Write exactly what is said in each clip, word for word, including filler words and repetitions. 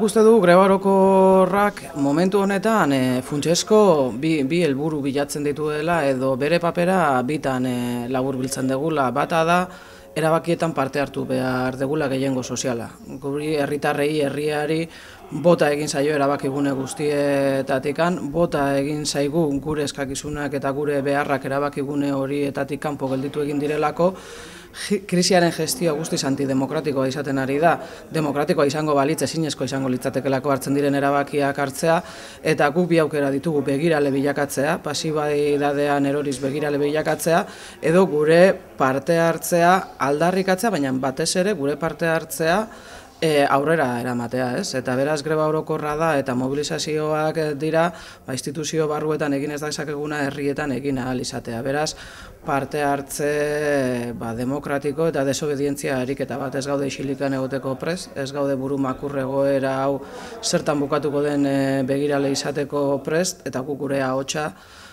Guk uste dugu greba orokorrak momentu honetan e, funtsezko bi, bi helburu bilatzen dituela edo bere papera bitan e, laburbiltzen degula. Bata da erabakietan parte hartu behar degula gehiengo soziala. Guri herritarrei, herriari bota egin zaio erabakigune guztietatikan, bota egin zaigu gure eskakizunak eta gure beharrak erabakigune horietatik kanpo gelditu egin direlako. Krisiaren gestioa guztiz antidemokratikoa izaten ari da, demokratikoa izango balitz, ezinezko izango litzatekelako hartzen diren erabakiak hartzea, eta guk bi aukera ditugu begirale bilakatzea, pasibaidadean eroriz begirale bilakatzea, edo gure parte hartzea aldarrikatzea, baina batez ere gure parte hartzea E, aurrera eramatea, ez? Eta beraz greba orokorra da eta mobilizazioak dira, ba, instituzio barruetan egin ez dezakeguna herrietan egin ahal izatea. Beraz, parte hartze ba, demokratiko eta desobedientzia ariketa bat, ez gaude isilikan egoteko prest, ez gaude buru makur egoera hau zertan bukatuko den e, begirale izateko prest, eta guk gure ahotsa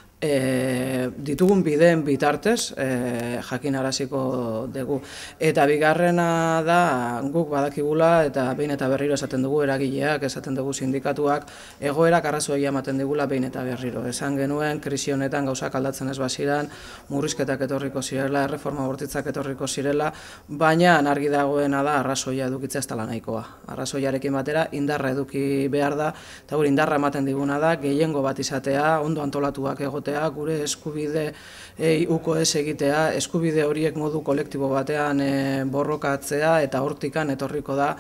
E, ditugun bideen bitartez e, jakinaraziko dugu. Eta bigarrena da guk badakigula eta behin eta berriro esaten dugu eragileak, esaten dugu sindikatuak, egoerak arrazoia ematen digula behin eta berriro. Esan genuen krisi honetan gauzak aldatzen ez baziran, murrizketak etorriko zirela, erreforma bortitzak etorriko zirela, baina argi dagoena da arrazoia edukitzea ez dela nahikoa. Arrazoiarekin batera indarra eduki behar da, eta gure indarra ematen diguna da gehiengo bat izatea, ondo antolatuak egotea, gure eskubide e, uko ez egitea, eskubide horiek modu kolektibo batean e, borrokatzea eta hortikan etorriko da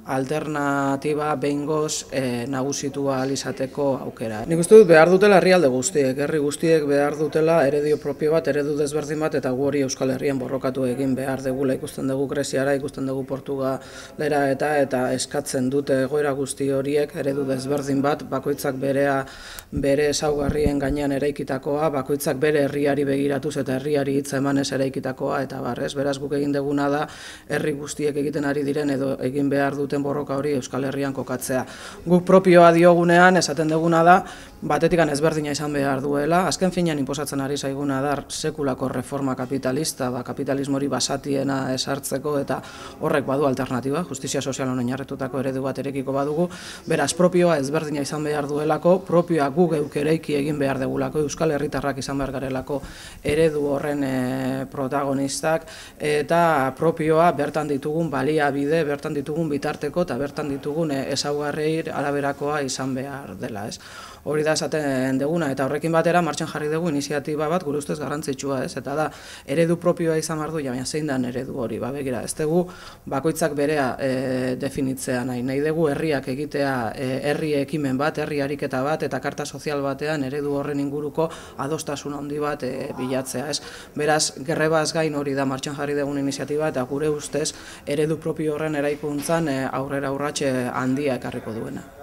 alternatiba behingoz e, nagusitua izateko aukera. Nik uste dut behar dutela herrialde guztiek, herri guztiek behar dutela eredu propio bat, eredu desberdin bat, eta gu hori Euskal Herrian borrokatu egin behar degula. Ikusten dugu Greziara, ikusten dugu Portugalera eta eta eskatzen dute egoera guzti horiek eredu desberdin bat, bakoitzak berea bere ezaugarrien gainean eraikitakoa, bakoitzak bere herriari begiratuz eta herriari hitza emanez eraikitakoa, eta barrez, beraz guk egin deguna da herri guztiek egiten ari diren edo egin behar duten borroka hori Euskal Herrian kokatzea. Guk propioa diogunean esaten deguna da, batetikan ezberdina izan behar duela, azken finean inposatzen ari zaiguna da sekulako reforma kapitalista, ba, kapitalismo hori basatiena esartzeko, eta horrek badu alternatiba, justizia sozialan oinarritutako eredu bat erekiko badugu, beraz propioa ezberdina izan behar duelako, propioa gu geuk eraiki egin behar degulako, Euskal Herritarrak izan behar garelako eredu horren e, protagonistak, eta propioa bertan ditugun baliabide, bertan ditugun bitarteko eta bertan ditugun e, ezaugarri araberakoa izan behar dela, ez? Hori da esaten deguna, eta horrekin batera martxan jarri dugu iniziatiba bat gure ustez garrantzitsua, ez? Eta da, eredu propioa izan behar du, baina zein da eredu hori, ba, begira, ez dugu bakoitzak berea e, definitzea nahi, nahi dugu herriak egitea e, herri ekimen bat, herri ariketa bat, eta karta sozial batean eredu horren inguruko adostasun handi bat e, bilatzea, ez? Beraz, gerrebaz gain hori da martxan jarri dugun iniziatiba, eta gure ustez eredu propio horren eraikuntzan e, aurrera urratxe handia ekarriko duena.